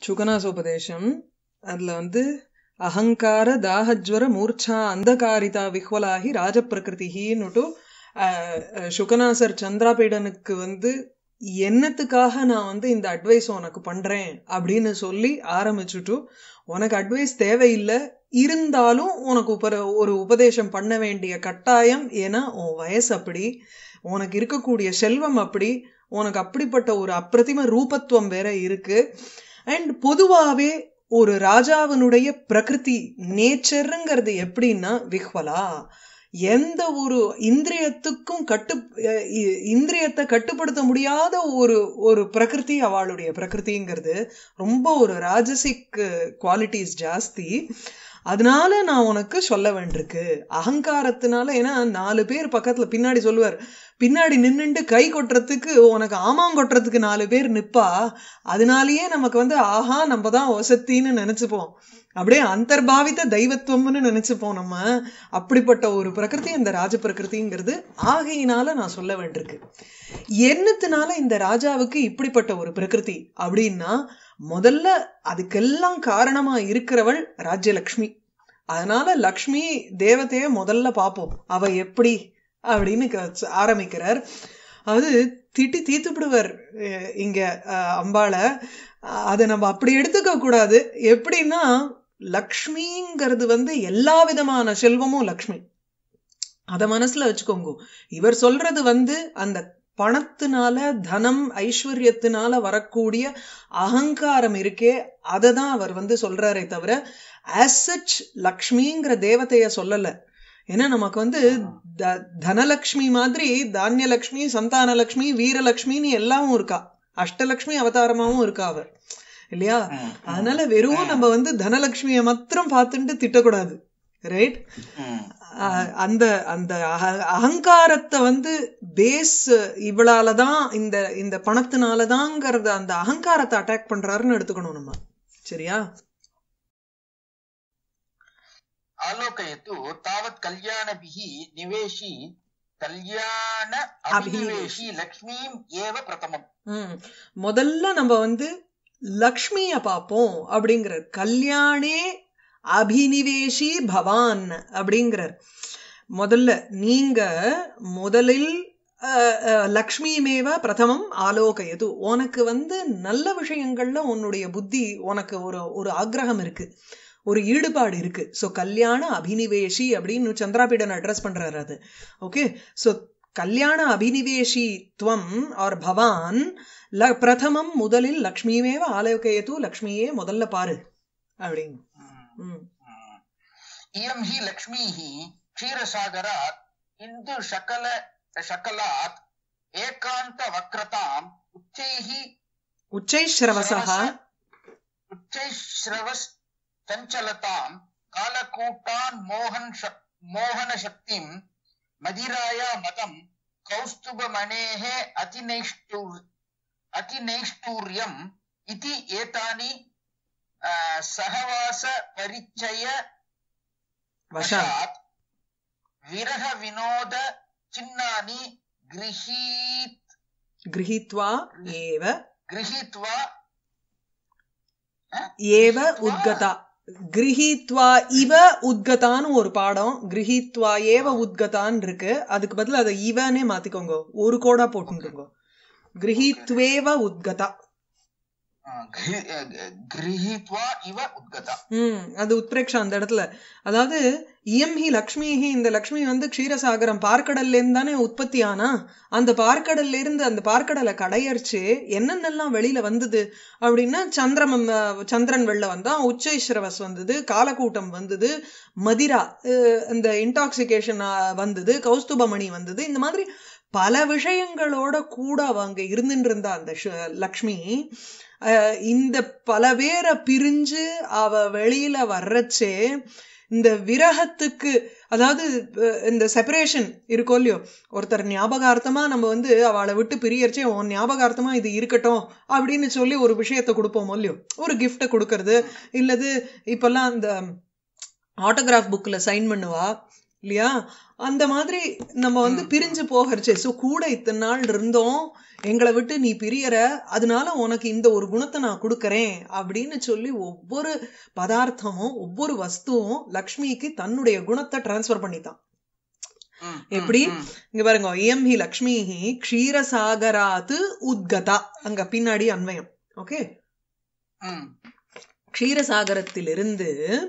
சுகநாசோபதேசம் அதுல அகங்கார தாஹஜ்வர மூர்ச்சா அந்தகாரிதா விஹ்வலாகி ராஜப்பிரகிருதின்னுட்டு சுகநாசர் சந்திராபீடனுக்கு என்னத்துக்காக நான் இந்த அட்வைஸ் உனக்கு பண்றேன் அப்படின்னு சொல்லி ஆரம்பிச்சுட்டு, உனக்கு அட்வைஸ் தேவையில்லை, இருந்தாலும் உனக்கு ஒரு உபதேசம் பண்ண வேண்டிய கட்டாயம். ஏன்னா உன் வயசு அப்படி, உனக்கு இருக்கக்கூடிய செல்வம் அப்படி, உனக்கு அப்படிப்பட்ட ஒரு அப்பிரதிம ரூபத்துவம் வேற இருக்கு. அண்ட் பொதுவாவே ஒரு ராஜாவினுடைய பிரகிருதி நேச்சருங்கிறது எப்படின்னா விஹ்வலா, எந்த ஒரு இந்திரியத்துக்கும் இந்திரியத்தை கட்டுப்படுத்த முடியாத ஒரு பிரகிருதி அவளுடைய பிரகிருதிங்கிறது. ரொம்ப ஒரு ராஜசிக் குவாலிட்டிஸ் ஜாஸ்தி. அதனால நான் உனக்கு சொல்ல வேண்டியிருக்கு. அகங்காரத்தினால, ஏன்னா 4 பேர் பக்கத்துல பின்னாடி சொல்லுவார், பின்னாடி நின்னுண்டு கை கொட்டுறதுக்கு, உனக்கு ஆமாம் கொட்டுறதுக்கு 4 பேர் நிப்பா. அதனாலயே நமக்கு ஆஹா நம்ம தான் வசத்தின்னு நினைச்சுப்போம், அப்படியே அந்தர்பாவித்த தெய்வத்துவம்னு நினைச்சுப்போம் நம்ம. அப்படிப்பட்ட ஒரு பிரகிருதி இந்த ராஜ பிரகிருதிங்கிறது. ஆகையினால நான் சொல்ல வேண்டியிருக்கு. என்னத்தினால இந்த ராஜாவுக்கு இப்படிப்பட்ட ஒரு பிரகிருதி அப்படின்னா, முதல்ல அதுக்கெல்லாம் காரணமா இருக்கிறவள் ராஜ்யலக்ஷ்மி. அதனால லக்ஷ்மி தேவதைய முதல்ல பார்ப்போம், அவ எப்படி அப்படின்னு ஆரம்பிக்கிறார். அது திட்டி தீத்துப்படுவார் இங்க அம்பாள. அதை நம்ம அப்படி எடுத்துக்க கூடாது. எப்படின்னா, லக்ஷ்மிங்கிறது எல்லா விதமான செல்வமும் லக்ஷ்மி, அத மனசுல வச்சுக்கோங்க. இவர் சொல்றது அந்த பணத்தினால, தனம் ஐஸ்வர்யத்தினால வரக்கூடிய அகங்காரம் இருக்கே, அததான் அவர் சொல்றாரே தவிர as such லக்ஷ்மிங்கிற தேவதைய சொல்லல. ஏன்னா நமக்கு தனலக்ஷ்மி மாதிரி தானியலக்ஷ்மி, சந்தானலக்ஷ்மி, வீரலக்ஷ்மின்னு எல்லாமும் இருக்கா. அஷ்டலக்ஷ்மி அவதாரமாவும் இருக்கா அவர், இல்லையா? அதனால வெறும் நம்ம தனலக்ஷ்மிய மாத்திரம் பார்த்துட்டு திட்டக்கூடாது, ரைட்? அந்த அந்த அகங்காரத்தை பேஸ் இவளாலதான், இந்த பணத்தினாலதாங்கிறத அந்த அகங்காரத்தை அட்டாக் பண்றாருன்னு எடுத்துக்கணும் நம்ம, சரியா? ஆலோகயத்து தாவத் கல்யாணபிஹி நிவேஷி கல்யாண அபிநிவேஷி லக்ஷ்மீம் ஏவ பிரதமம். முதல்ல நம்ம லக்ஷ்மிய பார்ப்போம் அப்படிங்கிறார். கல்யாணே அபிநிவேஷி பவான் அப்படிங்கிறார். முதல்ல நீங்க முதலில் லக்ஷ்மிமேவ பிரதமம் ஆலோகயது. உனக்கு நல்ல விஷயங்கள்ல உன்னுடைய புத்தி, உனக்கு ஒரு ஆக்ரகம் இருக்கு, ஒரு ஈடுபாடு இருக்கு. சோ கல்யாண அபிநிவேஷி அப்படின்னு சந்திராபீடன் அட்ரஸ் பண்றாரு அது. ஓகே, சோ கல்யாண அபிநிவேஷி துவம் ஆர் பவான் பிரதமம், முதலில் லக்ஷ்மிமேவ ஆலோகயது, லக்ஷ்மியே முதல்ல பாரு அப்படின்னு. இயம் ஹி லக்ஷ்மீஹி க்ஷீரசாகராத் இந்து சகலாத் ஏகாந்த வக்ரதாம் உச்சைஸ்ரவஸஹ சஞ்சலதாம் காலகூட்டான் மோகன சக்திம் மதிராயா மதம் கௌஸ்துபமணேஹ அதிநைஷ்டூர்யம் இதி ஏதானி சஹவாச பரிச்சய வசாத் விரஹ வினோத சின்னானி கிரஹீத்வா ஏவ உத்கதா. கிரஹீத்வா இவ உத்கதான்னு ஒரு பாடம், கிரஹீத்வா ஏவ உத்கதான்னு இருக்கு. அதுக்கு பதில் அதை இவனே மாத்திக்கோங்க, ஒரு கோடா போட்டுங்க. கிரஹீத்வேவ உத்கதா, அது உத்பிரேக்ஷா அந்த இடத்துல. அதாவது இயம் ஹி லக்ஷ்மிஹி, இந்த லக்ஷ்மி க்ஷீரசாகரம் பார்க்கடல்ல இருந்து தானே உற்பத்தி ஆனா. அந்த பார்க்கடல்ல இருந்து, அந்த பார்க்கடலை கடையரிச்சு என்னென்னலாம் வெளியில வந்தது அப்படின்னா, சந்திரன் வெளில வந்தா, உச்சைஸ்ரவஸ் வந்தது, காலக்கூட்டம் வந்தது, மதிரா இந்த இன்டாக்சிகேஷன் வந்தது, கௌஸ்துபமணி வந்தது. இந்த மாதிரி பல விஷயங்களோட கூட அவங்க இருந்துட்டு இருந்தா அந்த லக்ஷ்மி. இந்த பல பேரை பிரிஞ்சு அவ வெளியில வர்றச்சே, இந்த விரகத்துக்கு, அதாவது இந்த செப்பரேஷன் இருக்கோ இல்லையோ, ஒருத்தர் ஞாபகார்த்தமா நம்ம அவளை விட்டு பிரியறச்சே, உன் ஞாபகார்த்தமா இது இருக்கட்டும் அப்படின்னு சொல்லி ஒரு விஷயத்த கொடுப்போமோ இல்லையோ, ஒரு கிஃப்ட கொடுக்கறது. இல்லது இப்பெல்லாம் அந்த ஆட்டோகிராஃப் புக்ல சைன் பண்ணுவா, இல்லையா? அந்த மாதிரி நம்ம வந்து பிரிஞ்சு போகிறச்சு. சோ கூட இத்தனை நாள் இருந்தோம், எங்களை விட்டு நீ பிரியற, அதனால உனக்கு இந்த ஒரு குணத்தை நான் கொடுக்கறேன் அப்படின்னு சொல்லி ஒவ்வொரு பதார்த்தமும் ஒவ்வொரு வஸ்துவும் லக்ஷ்மிக்கு தன்னுடைய குணத்தை டிரான்ஸ்பர் பண்ணித்தான். எப்படி இங்க பாருங்க, இயம் ஹி லக்ஷ்மி ஹி க்ஷீரசாகராத்து உத்கதா, அங்க பின்னாடி அன்வயம். ஓகே, க்ஷீரசாகரத்திலிருந்து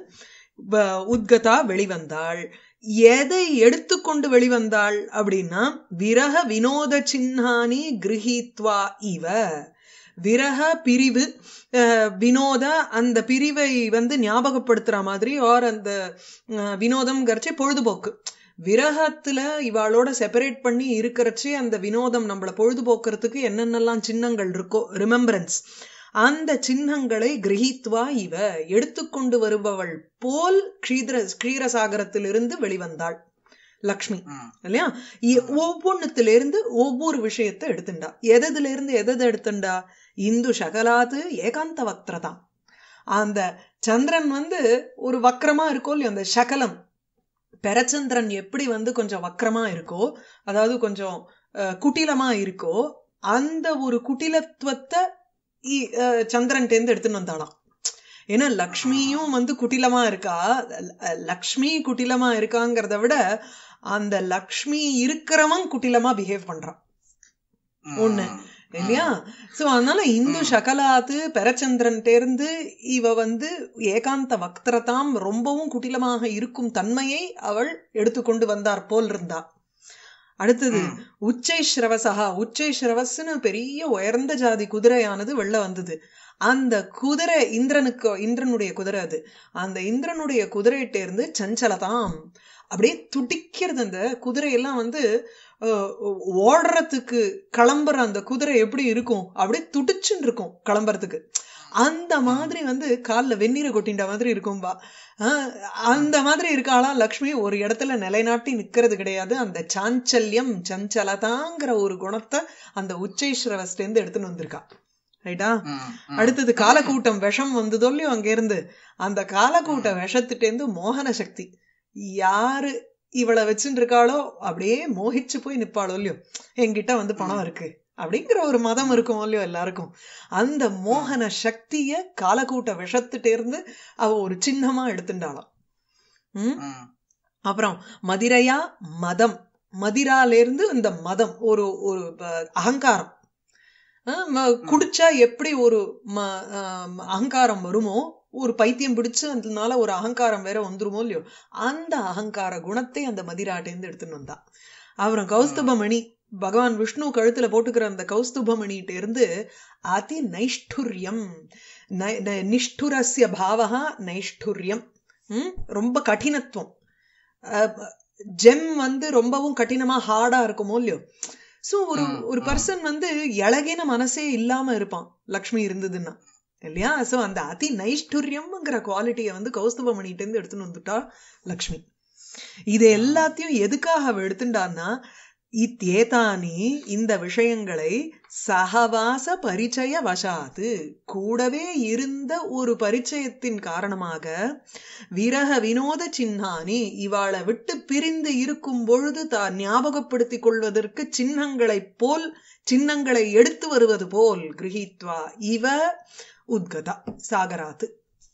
உத்கதா வெளிவந்தாள். எதை எடுத்துக்கொண்டு வெளிவந்தாள் அப்படின்னா, விரக வினோத சின்னானி கிரஹீத்வா இவ. விரக பிரிவு, வினோத அந்த பிரிவை வந்து ஞாபகப்படுத்துற மாதிரி, ஆர் அந்த வினோதம் கரைச்சி பொழுதுபோக்கு. விரகத்துல இவாளோட செப்பரேட் பண்ணி இருக்கிறச்சு அந்த வினோதம் நம்மள பொழுதுபோக்குறதுக்கு என்னென்னலாம் சின்னங்கள் இருக்கோ, ரிமெம்பரன்ஸ், அந்த சின்னங்களை கிரஹீத்வா இவ எடுத்துக்கொண்டு வருபவள் போல் க்ஷீரசாகரத்திலிருந்து வெளிவந்தாள் லக்ஷ்மி. இல்லையா? ஒவ்வொன்னுத்திலிருந்து ஒவ்வொரு விஷயத்தை எடுத்துண்டா. எதுல இருந்து எதை எடுத்துண்டா? இந்து சகலாத்து ஏகாந்த வக்ரதா. அந்த சந்திரன் வந்து ஒரு வக்ரமா இருக்கோ இல்லையோ, அந்த சகலம் பெரச்சந்திரன் எப்படி வந்து கொஞ்சம் வக்ரமா இருக்கோ, அதாவது கொஞ்சம் குட்டிலமா இருக்கோ, அந்த ஒரு குட்டிலத்துவத்தை சந்திரன் தேர்ந்து எடுத்துன்னு வந்தாலாம். ஏன்னா லக்ஷ்மியும் வந்து குட்டிலமா இருக்கா. லக்ஷ்மி குட்டிலமா இருக்காங்கிறத விட அந்த லக்ஷ்மி இருக்கிறவன் குட்டிலமா பிஹேவ் பண்றான் ஒண்ணு, இல்லையா? சோ அதனால இந்து சகலாத்து பெரச்சந்திரன் தேர்ந்து இவ வந்து ஏகாந்த வக்திரதாம், ரொம்பவும் குட்டிலமாக இருக்கும் தன்மையை அவள் எடுத்துக்கொண்டு வந்தார் போல் இருந்தா. அடுத்தது உச்சை ஸ்ரவசகா. உச்சை ஸ்ரவஸ்ன்னு பெரிய உயர்ந்த ஜாதி குதிரையானது வெளில வந்தது. அந்த குதிரை இந்திரனுடைய குதிரை. அது அந்த இந்திரனுடைய குதிரையிட்ட இருந்து சஞ்சலதாம், அப்படியே துடிக்கிறது. அந்த குதிரையெல்லாம் வந்து ஓடுறதுக்கு கிளம்புற அந்த குதிரை எப்படி இருக்கும், அப்படியே துடிச்சுன்னு இருக்கும் கிளம்புறதுக்கு. அந்த மாதிரி வந்து காலில் வெந்நீரை கொட்டின்ற மாதிரி இருக்கும்பா. அந்த மாதிரி இருக்காளாம் லக்ஷ்மி. ஒரு இடத்துல நிலைநாட்டி நிக்கிறது கிடையாது. அந்த சாஞ்சல்யம், சஞ்சலதாங்கிற ஒரு குணத்தை அந்த உச்சைஸ்ரவஸ்டேந்து எடுத்துன்னு வந்திருக்கா. ரைட்டா? அடுத்தது காலக்கூட்டம் விஷம் வந்ததோ இல்லையோ அங்க இருந்து, அந்த காலக்கூட்ட விஷத்துட்டேந்து மோகன சக்தி. யாரு இவளை வச்சுட்டு இருக்காளோ அப்படியே மோகிச்சு போய் நிப்பாளோ இல்லையோ, என்கிட்ட வந்து பணம் இருக்கு அப்படிங்கிற ஒரு மதம் இருக்கும் இல்லையோ எல்லாருக்கும். அந்த மோகன சக்திய காலக்கூட்ட விஷத்துட்டே இருந்து அவ ஒரு சின்னமா எடுத்துட்டாளாம். அப்புறம் மதிரையா மதம், மதிரால இருந்து இந்த மதம் ஒரு ஒரு அகங்காரம். குடிச்சா எப்படி ஒரு அகங்காரம் வருமோ, ஒரு பைத்தியம் பிடிச்சு அதனால ஒரு அகங்காரம் வேற வந்துருமோ இல்லையோ, அந்த அகங்கார குணத்தை அந்த மதிராட்டேந்து எடுத்துன்னு வந்தா. அப்புறம் கௌஸ்துபமணி, பகவான் விஷ்ணு கழுத்துல போட்டுக்கிற அந்த கௌஸ்துபமணிகிட்ட இருந்து அதி நைஷ்டுரியம், நிஷ்டுரஸ்ய பாவகா நைஷ்டுரியம், ரொம்ப கடினத்துவம். ஜெம் வந்து ரொம்பவும் கடினமா ஹார்டா இருக்குமோ இல்லையோ. சோ ஒரு பர்சன் வந்து இழகின மனசே இல்லாம இருப்பான் லக்ஷ்மி இருந்ததுன்னா, இல்லையா? சோ அந்த அதி நைஷ்டுரியம்ங்கிற குவாலிட்டியை வந்து கௌஸ்துபமணிகிட்ட இருந்து எடுத்துன்னு வந்துட்டா லக்ஷ்மி. இது எல்லாத்தையும் எதுக்காக அவ எடுத்துட்டான்னா, இத்தேதானி இந்த விஷயங்களை சகவாச பரிச்சய வசாத்து, கூடவே இருந்த ஒரு பரிச்சயத்தின் காரணமாக, விரக வினோத சின்னானி, இவாளை விட்டு பிரிந்து இருக்கும் பொழுது தான் ஞாபகப்படுத்திக் கொள்வதற்கு சின்னங்களை போல், சின்னங்களை எடுத்து வருவது போல், கிரஹீத்வா இவ உத்கதா சாகராத்து.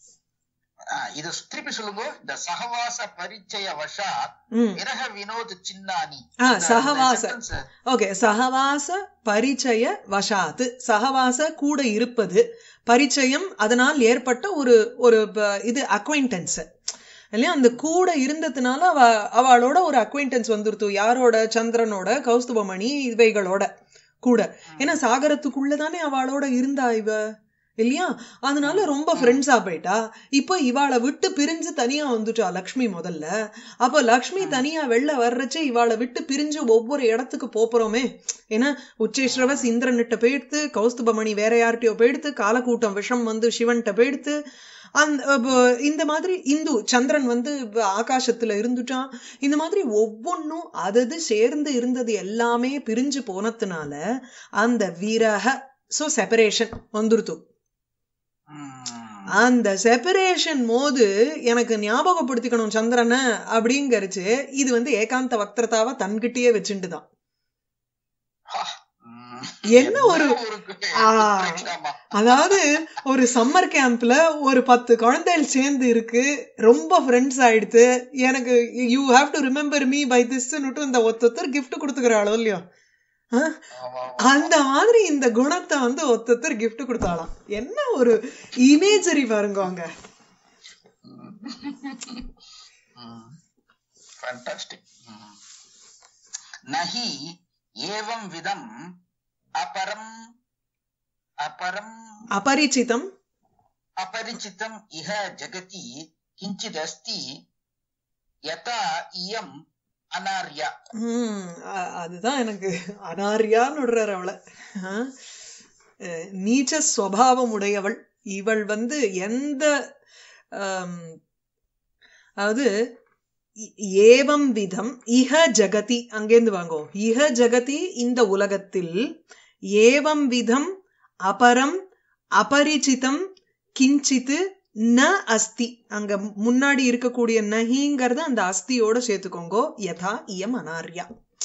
இது திருப்பி சொல்லுங்க. இந்த சகவாச பரிச்சய வசாத் விரக வினோத சின்னானி. சகவாச, ஓகே, சகவாச பரிச்சய வசாத், சகவாச கூட இருப்பது, பரிச்சயம் அதனால் ஏற்பட்ட ஒரு ஒரு இது அக்வைண்டன்ஸ் இல்லையா? அந்த கூட இருந்ததுனால அவளோட ஒரு அக்வைண்டன்ஸ் வந்துருத்து. யாரோட? சந்திரனோட, கௌஸ்துபமணி இவைகளோட கூட. ஏன்னா சாகரத்துக்குள்ளதானே அவளோட இருந்தா இவ, இல்லையா? அதனால ரொம்ப ஃப்ரெண்ட்ஸா போயிட்டா. இப்போ இவாளை விட்டு பிரிஞ்சு தனியா வந்துட்டா லக்ஷ்மி முதல்ல. அப்ப லக்ஷ்மி தனியா வெளில வர்றச்சே இவாளை விட்டு பிரிஞ்சு ஒவ்வொரு இடத்துக்கு போறோமே. ஏன்னா உச்சேஸ்ரவஸ் இந்திரன்கிட்ட போயிடுத்து, கௌஸ்துபமணி வேற யார்கிட்டயோ போயிடுத்து, காலக்கூட்டம் விஷம் வந்து சிவன்கிட்ட போயிடுத்து, இந்த மாதிரி இந்து சந்திரன் வந்து ஆகாசத்துல இருந்துட்டான். இந்த மாதிரி ஒவ்வொன்னும் அதது சேர்ந்து இருந்தது எல்லாமே பிரிஞ்சு போனதுனால அந்த விரக, சோ செப்பரேஷன் வந்துருத்து. அந்த செப்பரேஷன் போது எனக்கு ஞாபகப்படுத்திக்கணும் சந்திரனை அப்படிங்கறிச்சு இது வந்து ஏகாந்த வக்திரதாவை தன்கிட்டயே வச்சுட்டுதான். என்ன ஒரு அதாவது ஒரு சம்மர் கேம்ப்ல ஒரு 10 குழந்தைகள் சேர்ந்து இருக்கு, ரொம்ப ஃப்ரெண்ட்ஸ் ஆயிடுத்து, எனக்கு you have to remember me by this இந்த ஒருத்தர் கிஃப்ட் கொடுத்துக்கிறாளோ இல்லையோ, அந்த மாதிரி இந்த குணத்தை வந்து ஒருத்தர் கிஃப்ட் கொடுத்தாலாம். என்ன ஒரு இமேஜரி பாருங்க அங்க. நஹி ஏவம் விதம் அபரம் அபரம் அபரிச்சிதம் அபரிச்சிதம் இஹ ஜகதி கிஞ்சித் அஸ்தி யதா இயம் அனார்யா. அதுதான் எனக்கு அனார்யான்னு விடுறாரு அவளை. நீச்ச ஸ்வபாவம் உடையவள் இவள் வந்து எந்த அதாவது ஏவம் விதம் இஹ ஜகதி, அங்கேந்து வாங்கோ, இஹ ஜகதி இந்த உலகத்தில், ஏவம் விதம் அபரம் அபரிச்சிதம் கிஞ்சித் ந அஸ்தி, அங்க முன்னாடி இருக்கக்கூடிய நஹிங்கிறத அந்த அஸ்தியோட சேர்த்துக்கோங்கோ. யதா இயம் அனார்யா,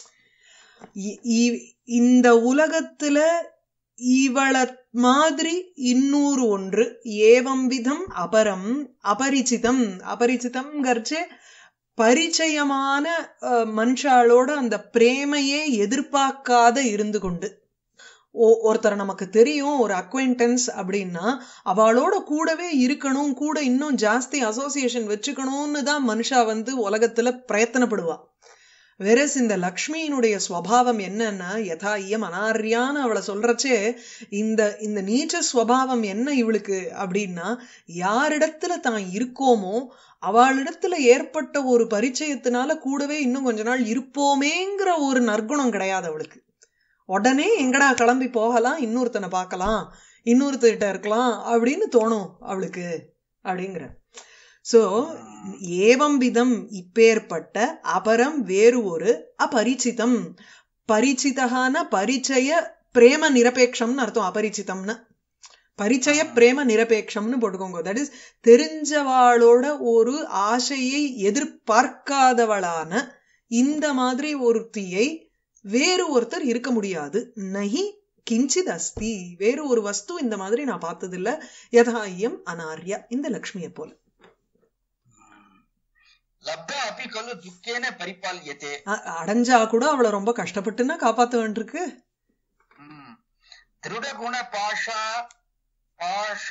இந்த உலகத்துல இவள மாதிரி இன்னொரு ஒன்று. ஏவம் விதம் அபரம் அபரிச்சிதம், அபரிச்சிதம்ங்கிறச்சே பரிச்சயமான மனுஷாளோட அந்த பிரேமையே எதிர்பார்க்காத இருந்து கொண்டு, ஒருத்தரை நமக்கு தெரியும் ஒரு அக்வைண்டன்ஸ் அப்படின்னா அவளோட கூடவே இருக்கணும், கூட இன்னும் ஜாஸ்தி அசோசியேஷன் வச்சுக்கணும்னு தான் மனுஷா வந்து உலகத்துல பிரயத்தனப்படுவா. வெரஸ் இந்த லக்ஷ்மியினுடைய ஸ்வபாவம் என்னன்னா யதா இயம் அனார்யான்னு அவளை சொல்றச்சே இந்த இந்த நீச்ச ஸ்வபாவம் என்ன இவளுக்கு அப்படின்னா, யாரிடத்துல தான் இருக்கோமோ அவளிடத்துல ஏற்பட்ட ஒரு பரிச்சயத்தினால கூடவே இன்னும் கொஞ்ச நாள் இருப்போமேங்கிற ஒரு நற்குணம் கிடையாது அவளுக்கு. உடனே எங்கடா கிளம்பி போகலாம், இன்னொருத்தனை பார்க்கலாம், இன்னொருத்தர்கிட்ட இருக்கலாம் அப்படின்னு தோணும் அவளுக்கு அப்படிங்கிற. சோ ஏவம் விதம் இப்பேற்பட்ட அபரம் வேறு ஒரு அபரிச்சிதம், பரிச்சிதகான பரிச்சய பிரேம நிரபேட்சம்னு அர்த்தம். அபரிச்சிதம்னு பரிச்சய பிரேம நிரபேட்சம்னு போட்டுக்கோங்க. தட் இஸ் தெரிஞ்சவாளோட ஒரு ஆசையை எதிர்பார்க்காதவளான இந்த மாதிரி ஒருத்தியை வேறு ஒருத்தர் இருக்க முடியாது. நஹி கிஞ்சித் அஸ்தி, வேறு ஒரு வஸ்து இந்த மாதிரி நான் பார்த்ததில்ல. யதா இயம் அனார்யா, இந்த லக்ஷ்மியை போல. அடைஞ்சா கூட அவளை ரொம்ப கஷ்டப்பட்டுன்னா காப்பாத்த வேண்டியிருக்கு. திருடகுண பாஷா பாஷ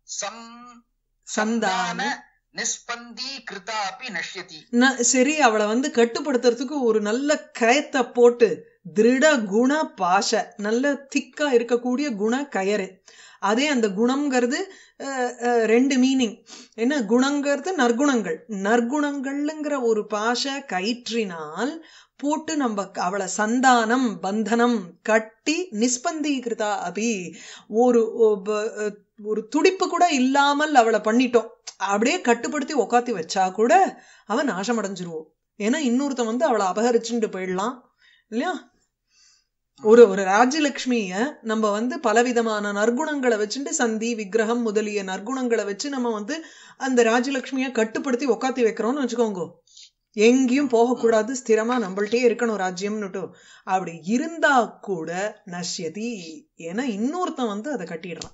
சந்தான நிஸ்பந்தி கிருதாபி நஷ்யதி. சரி, அவளை வந்து கட்டுப்படுத்துறதுக்கு ஒரு நல்ல கயத்தை போட்டு, திருட குண பாஷ, நல்ல திக்கா இருக்கக்கூடிய குண கயறு. அதே அந்த குணம்ங்கிறது ரெண்டு மீனிங். என்ன குணங்கிறது? நற்குணங்கள். நற்குணங்கள்ங்கிற ஒரு பாஷ கயிற்றினால் போட்டு நம்ம அவளை சந்தானம் பந்தனம் கட்டி நிஸ்பந்தீகிருதா அபி, ஒரு ஒரு துடிப்பு கூட இல்லாமல் அவளை பண்ணிட்டோம், அப்படியே கட்டுப்படுத்தி உக்காத்தி வச்சா கூட அவன் நாசம் அடைஞ்சிருவோம். ஏன்னா இன்னொருத்தன் வந்து அவளை அபகரிச்சுட்டு போயிடலாம் இல்லையா. ஒரு ஒரு ராஜலட்சுமிய நம்ம வந்து பலவிதமான நற்குணங்களை வச்சுட்டு, சந்தி விக்கிரகம் முதலிய நற்குணங்களை வச்சு நம்ம வந்து அந்த ராஜலட்சுமிய கட்டுப்படுத்தி உக்காத்தி வைக்கிறோம்னு வச்சுக்கோங்க. எங்கேயும் போகக்கூடாது, ஸ்திரமா நம்மள்டே இருக்கணும் ராஜ்யம்னுட்டு. அப்படி இருந்தா கூட நஷ்யதி, ஏன்னா இன்னொருத்தன் வந்து அதை கட்டிடுறான்.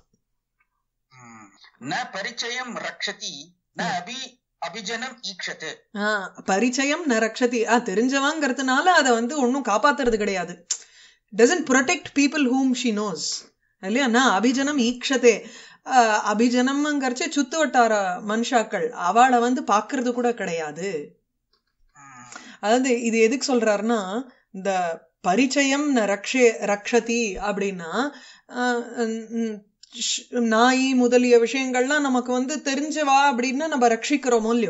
பரிச்சயம் ரக்ஷதி அபிஜனம் ஈக்ஷது. பரிச்சயம் ந ரக்ஷதி, தெரிஞ்சவாங்கிறதுனால அதை வந்து ஒன்னும் காப்பாத்துறது கிடையாது. doesn't protect people whom she knows இல்லையா. நான் அபிஜனம் ஈக்ஷதே, அபிஜனம்ங்கிறச்சே சுத்து வட்டார மனுஷாக்கள் அவளை வந்து பாக்குறது கூட கிடையாது. அதாவது இது எதுக்கு சொல்றாருன்னா, இந்த பரிச்சயம் ரக்ஷதி அப்படின்னா நாய் முதலிய விஷயங்கள்லாம் நமக்கு வந்து தெரிஞ்சவா அப்படின்னா நம்ம ரட்சிக்கிறோமோ இல்லையோ.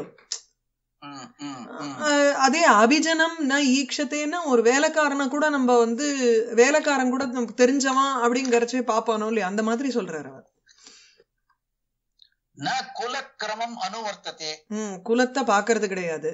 அதே அபிஜனம் ஈக்ஷத்தேன்னா ஒரு வேலைக்காரனை கூட நம்ம வந்து வேலைக்காரன் கூட நமக்கு தெரிஞ்சவன் அப்படிங்கறச்சே பாப்பானோ இல்லையா, அந்த மாதிரி சொல்றாரு அவர். குலக்கிரமம் அனுவர்த்ததே, குலத்தை பாக்குறது கிடையாது.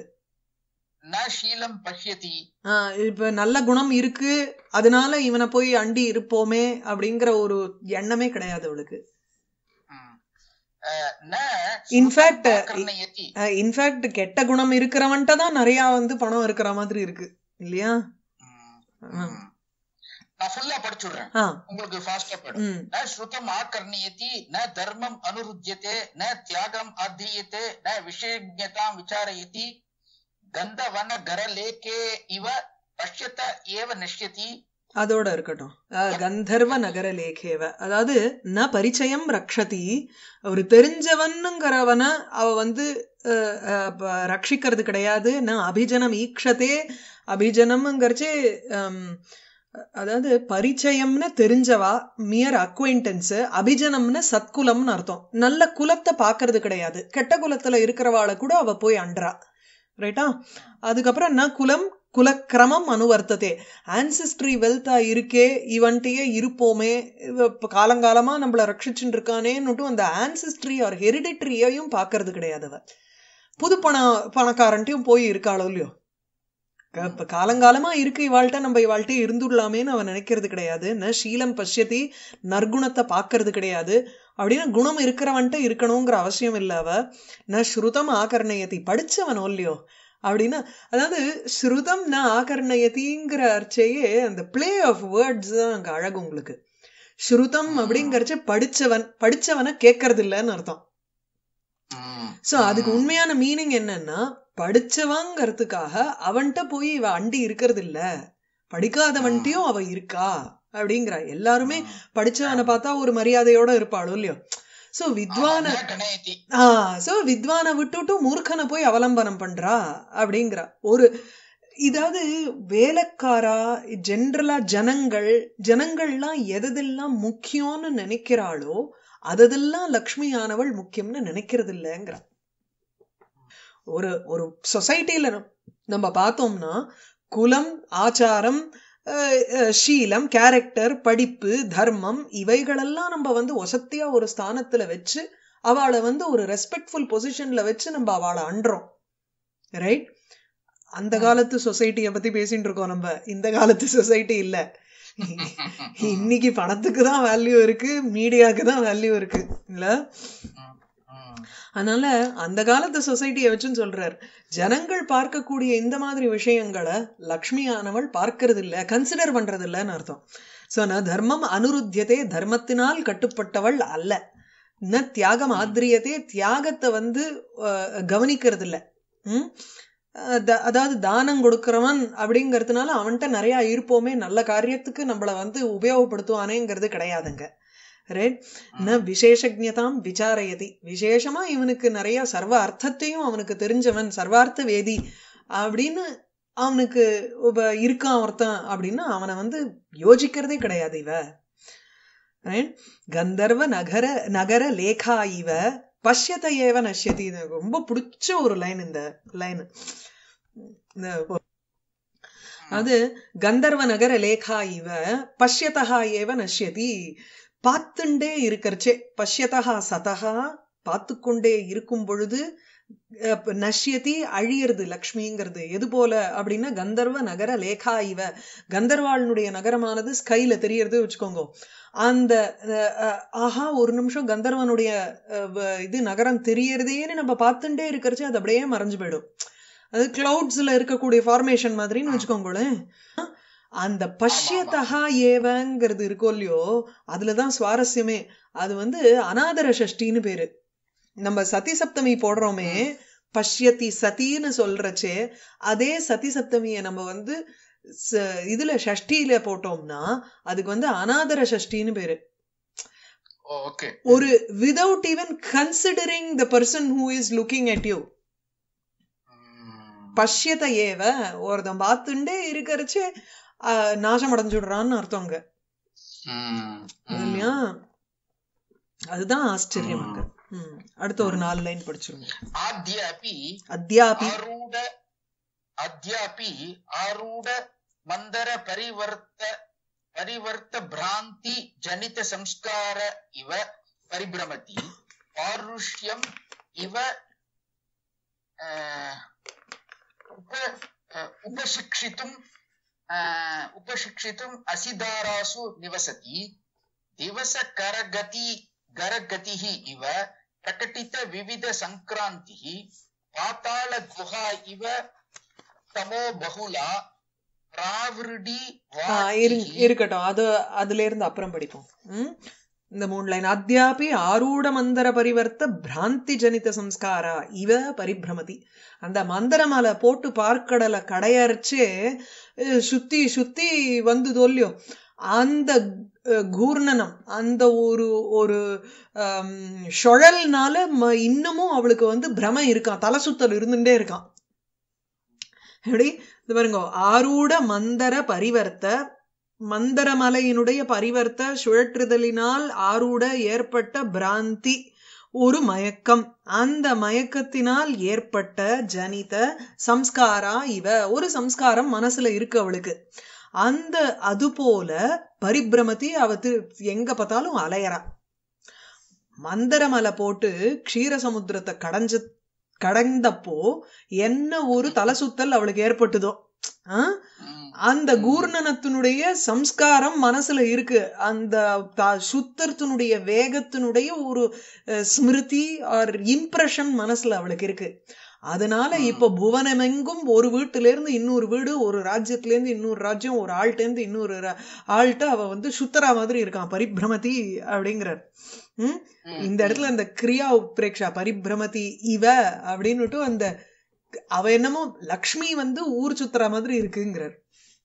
இப்ப நல்ல குணம் இருக்கு அதனால இவனை போய் அண்டி இருப்போமே அப்படிங்கிற ஒரு எண்ணமே கிடையாது அவளுக்கு. ந இன்ஃபேக்ட் கர்ணயதி. இன்ஃபேக்ட் கெட்ட குணம் இருக்கிறவன்ட்ட தான் நிறைய வந்து பணம் இருக்கிற மாதிரி இருக்கு இல்லையா? நான் ஃபுல்லா படிச்சுடுறேன், உங்களுக்கு ஃபாஸ்டா படி. ந ஸ்ருதம் ஆகர்ணயதி, ந தர்மம் அனுருத்யதே, ந தியாகம் ஆத்ரியதே, ந விஷயஜ்ஞதாம் விசாரயதி, கந்தவன கரலேகே இவ பஷ்யத ஏவ நஷ்யதி. அதோட இருக்கட்டும். கந்தர்வ நகர லேகேவ, அதாவது ந பரிச்சயம் ரக்ஷதி, ஒரு தெரிஞ்சவனுங்கிறவன அவ வந்து ரட்சிக்கிறது கிடையாது. ந அபிஜனம் ஈக்ஷதே, அபிஜனம்ங்கிறச்சு அதாவது பரிச்சயம்னு தெரிஞ்சவா, மியர் அக்வைண்டன்ஸ். அபிஜனம்னு சத்குலம்னு அர்த்தம். நல்ல குலத்தை பாக்குறது கிடையாது. கெட்ட குலத்துல இருக்கிறவாளை கூட அவ போய் அன்றா, ரைட்டா? அதுக்கப்புறம் ந குலம் குலக்கிரமம் அனுவர்த்ததே, ஆன்சிஸ்ட்ரி வெல்த்தா இருக்கே, இவன்ட்டையே இருப்போமே, காலங்காலமா நம்மள ரட்சிச்சுட்டு இருக்கானேன்னுட்டும் அந்த ஆன்சிஸ்ட்ரி ஆர் ஹெரிடிட்ரியையும் பாக்குறது கிடையாது. அவ புது பணக்காரன்ட்டையும் போய் இருக்காளோ இல்லையோ, இப்ப காலங்காலமா இருக்கு இவாள்கிட்ட, நம்ம இவாள்கிட்ட இருந்துடலாமேன்னு அவன் நினைக்கிறது கிடையாது. ந ஷீலம் பஷ்யதி, நற்குணத்தை பாக்குறது கிடையாது. அப்படின்னா குணம் இருக்கிறவன்ட்ட இருக்கணுங்கிற அவசியம் இல்ல அவ. ந ஸ்ருதம் ஆகர்ணயதி, படிச்சவனோ இல்லையோ அப்படின்னா, அதாவது ஸ்ருதம் ந ஆகர்ணயதிங்கிற அர்ச்சையே அந்த பிளே ஆஃப் வேர்ட்ஸ் தான் அங்க அழகு உங்களுக்கு. ஸ்ருதம் அப்படிங்கறச்ச படிச்சவன், படிச்சவனை கேட்கறது இல்லைன்னு அர்த்தம். சோ அதுக்கு உண்மையான மீனிங் என்னன்னா, படிச்சவங்கிறதுக்காக அவன்கிட்ட போய் இவ அண்டி இருக்கிறது இல்ல, படிக்காதவன்ட்டையும் அவ இருக்கா அப்படிங்கிற. எல்லாருமே படிச்சவனை பார்த்தா ஒரு மரியாதையோட இருப்பாளோ இல்லையோ. சோ வித்வானை விட்டுட்டு மூர்க்கனை போய் அவலம்பனம் பண்றா அப்படிங்கிற ஒரு இதாவது வேலைக்காரா ஜென்ரலா ஜனங்கள்லாம் எதெல்லாம் முக்கியம்னு நினைக்கிறாளோ அதெல்லாம் லக்ஷ்மியானவள் முக்கியம்னு நினைக்கிறது இல்லைங்கிற. ஒரு ஒரு சொசைட்டில நம்ம பார்த்தோம்னா குலம், ஆச்சாரம், ஷீலம், கேரக்டர், படிப்பு, தர்மம் இவைகளெல்லாம் நம்ம வந்து வசத்தியா ஒரு ஸ்தானத்துல வச்சு அவளை வந்து ஒரு ரெஸ்பெக்ட்ஃபுல் பொசிஷன்ல வச்சு நம்ம அவளை அன்றோம், ரைட்? அந்த காலத்து சொசைட்டிய பத்தி பேசிட்டு இருக்கோம் நம்ம. இந்த காலத்து சொசைட்டி இல்ல. இன்னைக்கு பணத்துக்கு தான் வேல்யூ இருக்கு, மீடியாவுக்கு தான் வேல்யூ இருக்கு இல்ல. அதனால அந்த காலத்து சொசைட்டியை வச்சுன்னு சொல்றாரு, ஜனங்கள் பார்க்கக்கூடிய இந்த மாதிரி விஷயங்களை லக்ஷ்மியானவள் பார்க்கறது இல்ல, கன்சிடர் பண்றது இல்லன்னு அர்த்தம். சோ ந தர்மம் அனுருத்தியதே, தர்மத்தினால் கட்டுப்பட்டவள் அல்ல. ந தியாகம் ஆத்ரியதே, தியாகத்தை வந்து கவனிக்கிறது இல்ல. அதாவது தானம் கொடுக்கறவன் அப்படிங்கறதுனால அவன்கிட்ட நிறைய இருப்போமே, நல்ல காரியத்துக்கு நம்மள வந்து உபயோகப்படுத்துவானேங்கிறது கிடையாதுங்க, ரைட்? ந விசேஷஜ்ஞதாம் விசாரயதி, விசேஷமா இவனுக்கு நிறைய சர்வ அர்த்தத்தையும் அவனுக்கு தெரிஞ்சவன், சர்வார்த்த வேதி அப்படின்னு அவனுக்கு இருக்கான் ஒருத்தன் அப்படின்னா அவனை வந்து யோசிக்கிறதே கிடையாது இவ. கந்தர்வ நகர லேகா இவ பஷ்யத ஏவ நஷ்யதி. ரொம்ப பிடிச்ச ஒரு லைன் இந்த லைன். அது கந்தர்வ நகர லேகா இவ பஷ்யதா ஏவ நஷ்யதி, பார்த்துண்டே இருக்கிறச்சே, பஷ்யதா சதகா பார்த்துக்கொண்டே இருக்கும் பொழுது நஷ்யதி அழியறது லக்ஷ்மிங்கிறது. எது போல அப்படின்னா கந்தர்வ நகர லேகா இவ, கந்தர்வாளுடைய நகரமானது ஸ்கைல தெரியறது வச்சுக்கோங்க. அந்த ஆஹா ஒரு நிமிஷம் கந்தர்வனுடைய இது நகரம் தெரியறதேன்னு நம்ம பார்த்துட்டே இருக்கிறச்சு அது அப்படியே மறைஞ்சு போயிடும். அது கிளவுட்ஸ்ல இருக்கக்கூடிய ஃபார்மேஷன் மாதிரின்னு வச்சுக்கோங்களேன். அந்த பஷ்யதா ஏவங்கிறது இருக்கோ இல்லையோ, அதுலதான் சுவாரஸ்யமே. அது வந்து அநாதர சஷ்டின்னு பேரு. நம்ம சதி சப்தமி போடுறோமே, பஷ்யதி சதின்னு சொல்றச்சே, அதே சதி சப்தமிய நம்ம வந்து இதுல ஷஷ்டியில போட்டோம்னா அதுக்கு வந்து அநாதர ஷஷ்டின்னு பேரு. ஒரு without even considering the person who is looking at you. பஷ்யத ஏவ, ஒருத்தன் பார்த்துட்டே இருக்கிறச்சே நாசம் அடைஞ்சுடுறான்னு அர்த்தங்க இல்லையா? அதுதான் ஆச்சரியம் அங்க. அடுத்த ஒரு 4 லைன் படிச்சிருங்க. அத்யாபி ஆரூட மந்தர பரிவர்த்த பிராந்தி ஜனித சம்ஸ்கார இவ பரிபிரமதி பாருஷ்யம் இவ உபசிக்ஷித்தும் அசிதாராசு நிவசதி திவச கரகதிஹி இவ प्रकटित विविध संक्रांतिः पाताल गुहा इव तमो बहुला प्रावृडि वाचिः இருக்கட்டும், அது அதுல இருந்து அப்புறம் படிப்போம். இந்த 3 லைன். அத்யாபி ஆரூட மந்தர பரிவர்த்த பிராந்தி ஜனித சம்ஸ்காரா இவ பரிபிரமதி. அந்த மந்தரமலை போட்டு பார்க்கடலை கடையரைச்சே சுத்தி சுத்தி வந்து தொல்லியோ அந்த கூர்ணனம், அந்த ஒரு ஒரு சுழல்னால இன்னமும் அவளுக்கு வந்து பிரம இருக்கான், தலை சுத்தல் இருந்துட்டே இருக்கான். எப்படி இது பாருங்க, ஆரூட மந்தர பரிவர்த்த, மந்தரமலையினுடைய பரிவர்த்த சுழற்றுதலினால் ஆரூட ஏற்பட்ட பிராந்தி ஒரு மயக்கம், அந்த மயக்கத்தினால் ஏற்பட்ட ஜனித சம்ஸ்காரா இவ, ஒரு சம்ஸ்காரம் மனசுல இருக்கு அவளுக்கு. அந்த அதுபோல பரிபிரமதி, அவ எங்க பார்த்தாலும் அலையறா. மந்தரமலை போட்டு க்ஷீரசமுத்திரத்தை கடந்தப்போ என்ன ஒரு தலை சுத்தல் அவளுக்கு ஏற்பட்டுதோ, அந்த கூர்ணனத்தினுடைய சம்ஸ்காரம் மனசுல இருக்கு, அந்த சுத்தத்தினுடைய வேகத்தினுடைய ஒரு ஸ்மிருதி ஆர் இம்ப்ரெஷன் மனசுல அவளுக்கு இருக்கு. அதனால இப்ப புவனமெங்கும் ஒரு வீட்டுல இருந்து இன்னொரு வீடு, ஒரு ராஜ்யத்துல இருந்து இன்னொரு ராஜ்யம், ஒரு ஆள்கிட்ட இருந்து இன்னொரு ஆள்கிட்ட அவ வந்து சுத்தரா மாதிரி இருக்கான், பரிபிரமதி அப்படிங்கிறார். இந்த இடத்துல அந்த கிரியா உத்பிரேக்ஷா பரிபிரமதி இவ அப்படின்னுட்டு அந்த அவ என்னமோ லக்ஷ்மி வந்து ஊர் சுத்துற மாதிரி இருக்குங்கிறார்.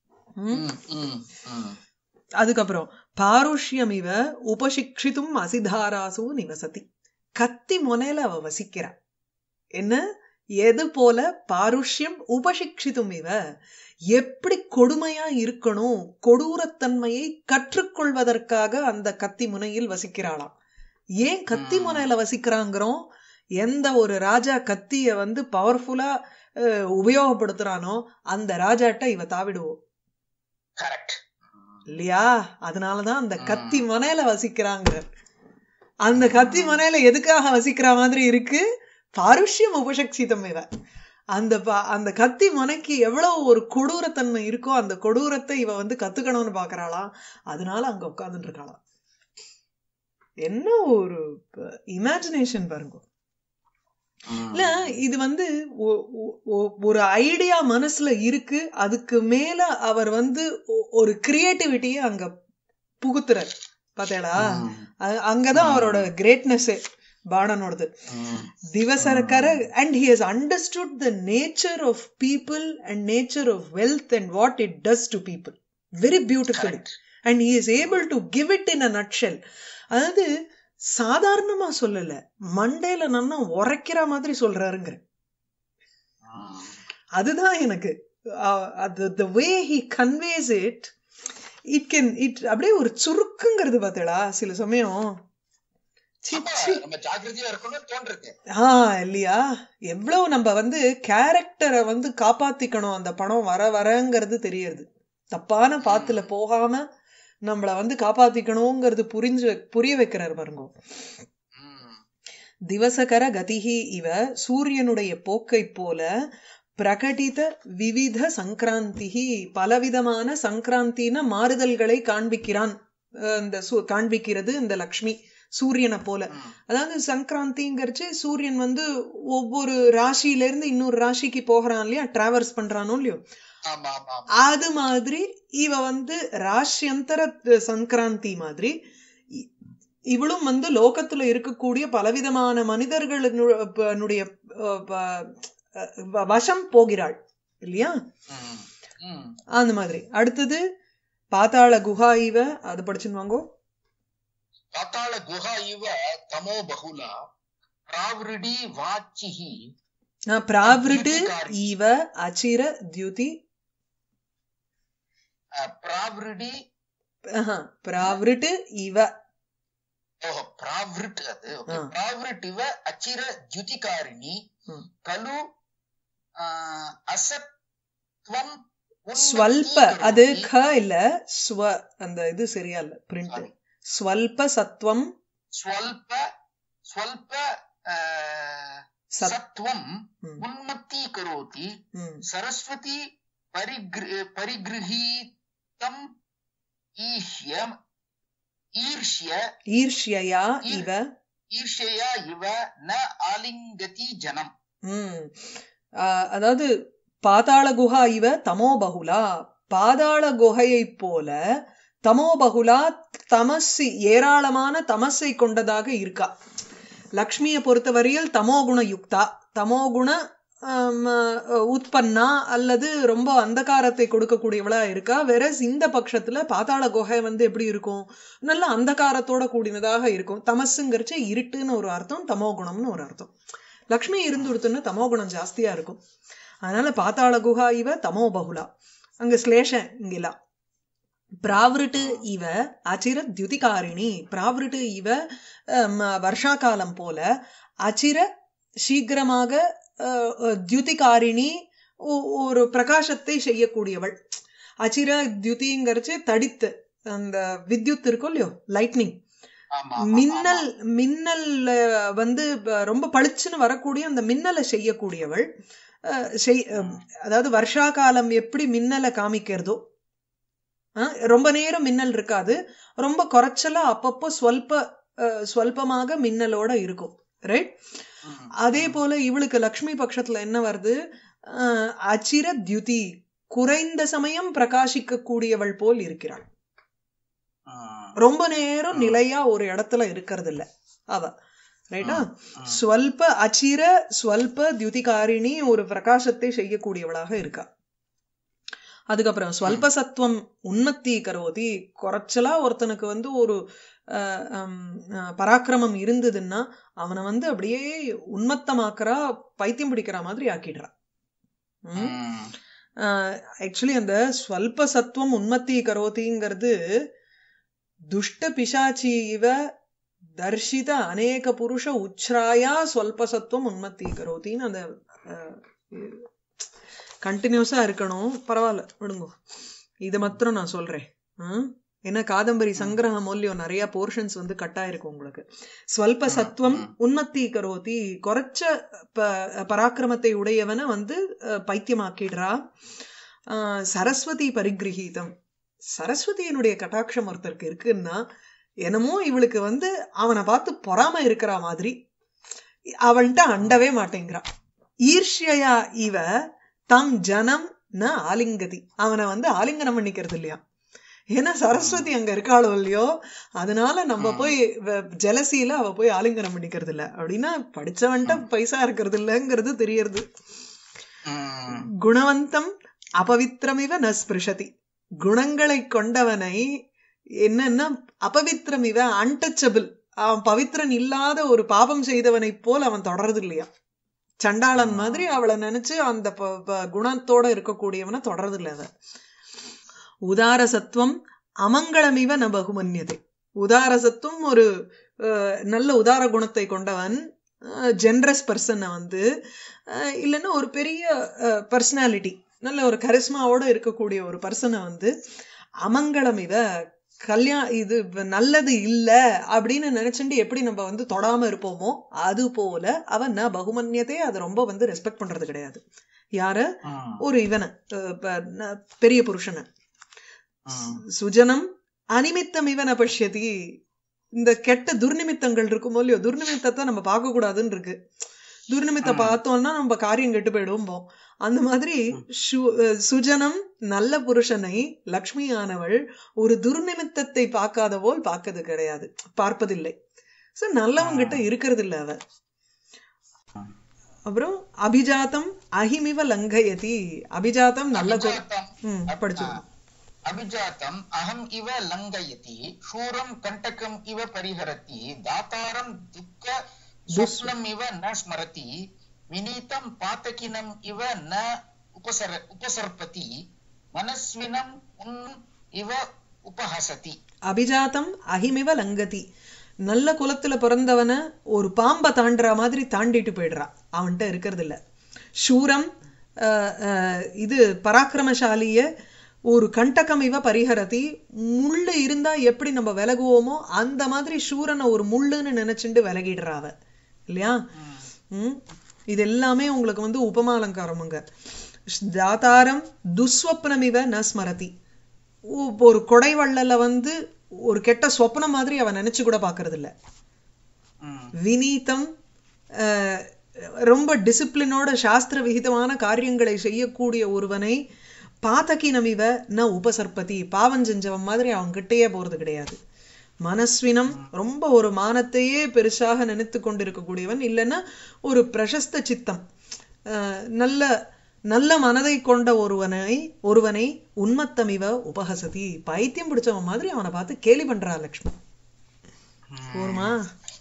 அதுக்கப்புறம் பாருஷ்யம் இவ உபசிக்ஷித்தும் அசிதாராசு நிவசதி. கத்தி முனையில அவ வசிக்கிறா. என்ன எது போல? பாருஷ்யம் உபசிக்ஷித்தும் இவ, எப்படி கொடுமையா இருக்கணும், கொடூரத்தன்மையை கற்றுக்கொள்வதற்காக அந்த கத்தி முனையில் வசிக்கிறாளாம். ஏன் கத்தி முனையில வசிக்கிறாங்கிறோம்? எந்த ஒரு ராஜா கத்திய வந்து பவர்ஃபுல்லா உபயோகப்படுத்துறானோ அந்த ராஜாட்ட இவ தாவிடுவோம் இல்லையா? அதனாலதான் அந்த கத்தி மனையில வசிக்கிறாங்க. அந்த கத்தி மனையில எதுக்காக வசிக்கிற மாதிரி இருக்கு? பாருஷ்யம் உபசக்ஷிதம் இவ. அந்த கத்தி மனைக்கு எவ்வளவு ஒரு கொடூரத்தன்மை இருக்கோ அந்த கொடூரத்தை இவ வந்து கத்துக்கணும்னு பாக்குறாளாம். அதனால அங்க உட்கார்ந்துட்டு இருக்காளாம். என்ன ஒரு இமேஜினேஷன் பாருங்க. இல்ல இது வந்து ஒரு ஐடியா மனசுல இருக்கு, அதுக்கு மேல அவர் வந்து ஒரு கிரியேட்டிவிட்டிய அங்க புகுத்துறார். பாத்தேடா, அங்கதான் அவரோட கிரேட்னஸ் பாணனோடது. திவசரகர and he has understood the nature of people and nature of wealth and what it does to people very beautifully and he is able to give it in a nutshell. அதாவது சாதாரணமா சொல்லல, மண்டையில நன்னா உரைக்கிற மாதிரி சொல்றாருங்க. அதுதான் எனக்கு the way he conveys it, அப்படியே ஒரு சுருக்குங்கிறது பார்த்தேடா சில சமயம். இல்லையா? எவ்வளவு நம்ம வந்து கேரக்டரை வந்து காப்பாத்திக்கணும், அந்த பணம் வரங்கிறது தெரியுது. தப்பான பாத்துல போகாம நம்மள வந்து காப்பாத்திக்கணுங்கிறது புரிய வைக்கிறார் பாருங்க. திவசகர கதிகி இவ, சூரியனுடைய போக்கை போல, பிரகடித விவித சங்கராந்தி, பலவிதமான சங்கராந்தின மாறுதல்களை காண்பிக்கிறான். காண்பிக்கிறது இந்த லக்ஷ்மி சூரியனை போல. அதாவது சங்கராந்திங்கிறச்சு சூரியன் வந்து ஒவ்வொரு ராசியில இருந்து இன்னொரு ராசிக்கு போகிறான் இல்லையா, டிராவர்ஸ் பண்றானோ இல்லையோ, அது மாதிரி இவ வந்து ராசியந்தர சங்கராந்தி மாதிரி இவளும் வந்து லோகத்துல இருக்கக்கூடிய பலவிதமான மனிதர்களுடைய வசம் போகிறாள் இல்லையா? அந்த மாதிரி. அடுத்தது பாதாள குஹா இவ, அது படிச்சுன்னு வாங்கோ. பாதாள குஹா இவ தமோ பகுலா பிராவ்ருடி வாச்சிஹி. பிராவ்ருட் இவ அச்சிர த்யுதி. பிராவ்ருடி பிராவ்ருட் இவ. ஓஹோ, பிராவ்ருட். அது ஓகே. பிராவ்ருட் இவ அச்சிர த்யுதிகாரிணி கலு அசத்வம் ஸ்வல்ப. அது க இல்ல ஸ்வ, அந்த இது சரியா இல்ல பிரிண்ட். ஸ்வல்ப சத்வம், ஸ்வல்ப ஸ்வல்ப சத்வம் உன்மத்தி கரோதி சரஸ்வதி பரிகிரஹீதம் ஈஷ்ய ஈர்ஷ்யயா இவ ஈர்ஷயா இவ ந ஆலிங்கதி ஜனம். அதாவது பாதாள குஹா இவ தமோ பகுலா, பாதாள குகையை போல தமோ பகுலா, தமசு ஏராளமான தமசை கொண்டதாக இருக்கா. லக்ஷ்மியை பொறுத்தவரையில் தமோகுண யுக்தா, தமோகுண உற்பன்னா அல்லது ரொம்ப அந்தகாரத்தை கொடுக்கக்கூடியவளா இருக்கா. வேற இந்த பட்சத்துல பாதாள குகை வந்து எப்படி இருக்கும், நல்ல அந்தகாரத்தோட கூடினதாக இருக்கும். தமசுங்கிறச்ச இருட்டுன்னு ஒரு அர்த்தம், தமோகுணம்னு ஒரு அர்த்தம். லக்ஷ்மி இருந்துடுத்துன்னு தமோகுணம் ஜாஸ்தியா இருக்கும். அதனால பாதாள குஹா இவ தமோ பகுலா, அங்க ஸ்லேஷன் இங்கெல்லாம். பிராவிருட்டு இவ அச்சிர தியுதிகாரிணி, பிராவிருட்டு இவ வருஷா காலம் போல, அச்சிர சீக்கிரமாக தியுதிகாரிணி ஒரு பிரகாசத்தை செய்யக்கூடியவள். அச்சிர தியுதிங்கிறச்சு தடித்து, அந்த வித்யுத் இருக்கும் இல்லையோ, லைட்னிங், மின்னல், மின்னல் வந்து ரொம்ப பளிச்சுன்னு வரக்கூடிய அந்த மின்னலை செய்யக்கூடியவள். அதாவது வருஷா காலம் எப்படி மின்னலை காமிக்கிறதோ, ரொம்ப நேரம் மின்னல் இருக்காது, ரொம்ப குறைச்சலா அப்பப்போ ஸ்வல்பமாக மின்னலோட இருக்கும், ரைட்? அதே போல இவளுக்கு லக்ஷ்மி பட்சத்துல என்ன வருது, அச்சிர தியுதி, குறைந்த சமயம் பிரகாசிக்க கூடியவள் போல் இருக்கிறாள். ரொம்ப நேரம் நிலையா ஒரு இடத்துல இருக்கிறது இல்ல அவ, ரைட்டா? ஸ்வல்ப அச்சிர ஸ்வல்ப தியுதிகாரிணி, ஒரு பிரகாசத்தை செய்யக்கூடியவளாக இருக்கா. அதுக்கப்புறம் ஸ்வல்ப சத்துவம் உன்மத்தி கரோதி, குறைச்சலா ஒருத்தனுக்கு வந்து ஒரு பராக்கிரமம் இருந்ததுன்னா அவனை வந்து அப்படியே உன்மத்தமாக்குறா, பைத்தியம் பிடிக்கிற மாதிரி ஆக்கிடுறா. ஆக்சுவலி அந்த ஸ்வல்ப சத்துவம் உன்மத்தி கரோதிங்கிறது துஷ்ட பிசாச்சி இவ தர்ஷித அநேக புருஷ உச்ராயா ஸ்வல்ப சத்துவம் உன்மத்தி கரோத்தின்னு அந்த கண்டினியூஸா இருக்கணும். பரவாயில்ல விடுங்க, இது மாத்திரம் நான் சொல்றேன். ஏன்னா காதம்பரி சங்கிரக மூல்யம் நிறைய போர்ஷன்ஸ் வந்து கட்டாயிருக்கு உங்களுக்கு. ஸ்வல்ப சத்துவம் உன்மத்தி கரோதி, குறைச்ச பராக்கிரமத்தை உடையவனை வந்து பைத்தியமாக்கிடுறா. சரஸ்வதி பரிகிரகீதம், சரஸ்வதியினுடைய கட்டாட்சம் ஒருத்தருக்கு இருக்குன்னா என்னமோ இவளுக்கு வந்து அவனை பார்த்து பொறாம இருக்கிற மாதிரி, அவன்கிட்ட அண்டவே மாட்டேங்கிறா. ஈர்ஷ்யா இவ தம் ஜனம் ந ஆலிங்கதி, அவனை வந்து ஆலிங்கனம் பண்ணிக்கிறது இல்லையா. ஏன்னா சரஸ்வதி அங்க இருக்காளோ இல்லையோ, அதனால நம்ம போய் ஜலசியில அவ போய் ஆலிங்கனம் பண்ணிக்கிறது இல்ல. அப்படின்னா படிச்சவன்ட்ட பைசா இருக்கிறது இல்லைங்கிறது தெரியறது. குணவந்தம் அபவித்திரமிவ ந ஸ்பிருஷதி, குணங்களை கொண்டவனை என்னன்னா அபவித்திரமிவ அன்டச்சபிள், அவன் பவித்திரன் இல்லாத ஒரு பாபம் செய்தவனை போல் அவன் தொடர்றது இல்லையா. சண்டாளன் மாதிரி அவளை நினைச்சு அந்த குணத்தோட இருக்கக்கூடியவனை தொடர்றது இல்ல. உதார சத்துவம் அமங்களமிவ ந பகுமன்யதே, உதார சத்துவம் ஒரு நல்ல உதார குணத்தை கொண்டவன், ஜென்ரஸ் பர்சனை வந்து, இல்லைன்னா ஒரு பெரிய பர்சனாலிட்டி, நல்ல ஒரு கரிஸ்மாவோட இருக்கக்கூடிய ஒரு பர்சனை வந்து அமங்களமிவ இது நல்லது இல்ல அப்படின்னு நினைச்சுட்டு எப்படி நம்ம வந்து தொடாம இருப்போமோ அது போல அவன் ந பகுமன்யதே, அதை ரொம்ப வந்து ரெஸ்பெக்ட் பண்றது கிடையாது. யார? ஒரு இவனை, பெரிய புருஷனை. சுஜனம் அனிமித்தம் இவன பஷ்யதி, இந்த கெட்ட துர்நிமித்தங்கள் இருக்குமோ இல்லையோ, துர்நிமித்தத்தை நம்ம பார்க்க கூடாதுன்னு இருக்கு. துர்நிமித்த பார்த்தோம்னா நம்ம காரியம் கெட்டு போயிடுவோம். அந்த மாதிரி சுஜனம் நல்ல புருஷனை லக்ஷ்மியானவள் ஒரு துர்நிமித்தத்தை பார்க்காத போல் பார்க்கறது கிடையாது, பார்ப்பதில்லை. சோ நல்லவங்கிட்ட இருக்கிறது இல்ல அவ. அப்புறம் அபிஜாத்தம் அஹிமிவ லங்கயதி, அபிஜாத்தம் நல்ல படிச்சு அபிஜாத்தம் அகம் இவ லங்கயதி, சூரம் கண்டகம் இவ பரிஹரதி, தாதாரம் துக்க சுப்னம் இவ ந ஸ்மரதி, வினீதம் பாத்தகினம் இவ ந உபசர்பதி, மனஸ்வினம் இவ உபஹசதி. அபிஜாத்தம் அஹிமிவ லங்கதி, நல்ல குலத்துல பிறந்தவன ஒரு பாம்பை தாண்டுற மாதிரி தாண்டிட்டு போயிடுறா, அவன்கிட்ட இருக்கிறது இல்ல. சூரம் இது பராக்கிரமசாலிய ஒரு கண்டகம் இவ பரிஹரதி, முள்ளு இருந்தா எப்படி நம்ம விலகுவோமோ அந்த மாதிரி சூரனை ஒரு முள்ளுன்னு நினைச்சுட்டு விலகிடுறாவ இல்லையா. இது எல்லாமே உங்களுக்கு வந்து உபமாலங்காரமுங்க. தாதாரம் துஸ்வப்னமிவ ந ஸ்மரதி, ஒரு கொடை வள்ளல வந்து ஒரு கெட்ட சொப்னம் மாதிரி அவன் நினைச்சு கூட பாக்குறது இல்ல. வினீதம் ரொம்ப டிசிப்ளினோட சாஸ்திர விகிதமான காரியங்களை செய்யக்கூடிய ஒருவனை பாதகினமிவ ந உபசர்பதி, பாவம் செஞ்சவன் மாதிரி அவன் கிட்டேயே போறது கிடையாது. மனஸ்வினம் ரொம்ப ஒரு மானத்தையே பெருசாக நினைத்து கொண்டிருக்கக்கூடியவன், இல்லைன்னா ஒரு பிரசஸ்த சித்தம் நல்ல நல்ல மனதை கொண்ட ஒருவனை உன்மத்தமிவ உபஹசதி, பைத்தியம் பிடிச்சவன் மாதிரி அவனை பார்த்து கேலி பண்றா லக்ஷ்மி. போருமா?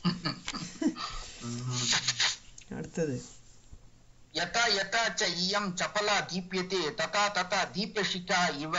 அடுத்தது यथा यथा च इयं चपला दीप्यते तथा तथा दीपशिखा इव